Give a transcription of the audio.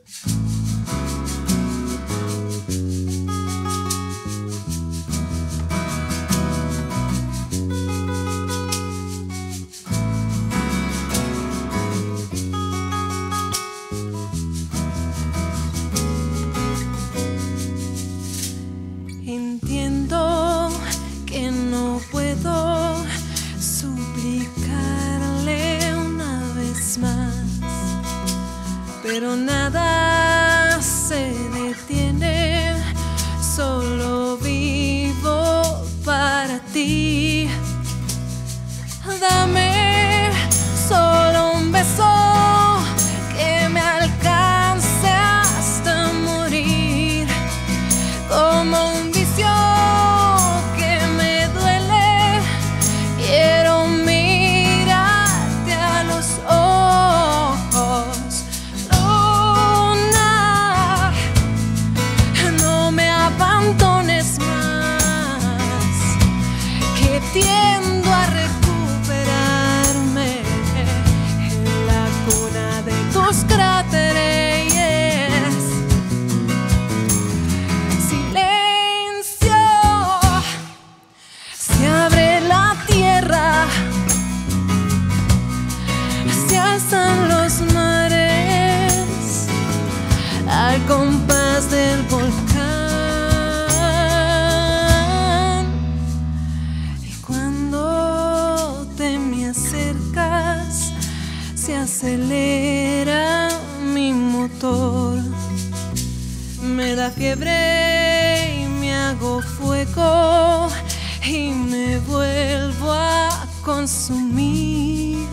Entiendo que no puedo suplicarle una vez más, pero nada se detiene, solo vivo para ti. Dame solo un beso que me alcance hasta morir, como un vicio que me duele. Quiero mirarte a los ojos, Luna, no me abandones más, que tiendo a recuperarme en la cuna de tus cráteres. Se abre la tierra, se alzan los mares al compás del volcán, y cuando te me acercas se acelera mi motor, me da fiebre y me hago fuego y me vuelvo a consumir.